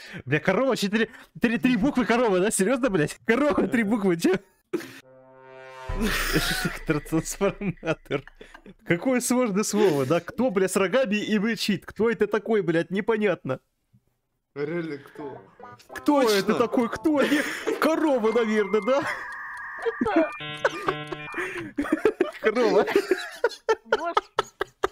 Бля, корова, три буквы корова, да? Серьезно, блядь? Корова, 3 буквы, че? Трансформатор. Какое сложное слово, да? Кто, бля, с рогами и мычит? Кто это такой, блядь? Непонятно. Реально, кто? Кто это такой? Кто? Корова, наверное, да? Корова. Может,